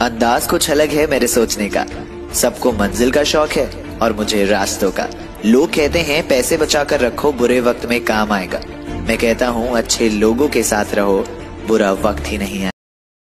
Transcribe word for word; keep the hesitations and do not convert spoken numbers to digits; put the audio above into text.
अंदाज कुछ अलग है मेरे सोचने का। सबको मंजिल का शौक है और मुझे रास्तों का। लोग कहते हैं पैसे बचा कर रखो, बुरे वक्त में काम आएगा। मैं कहता हूँ अच्छे लोगों के साथ रहो, बुरा वक्त ही नहीं आएगा।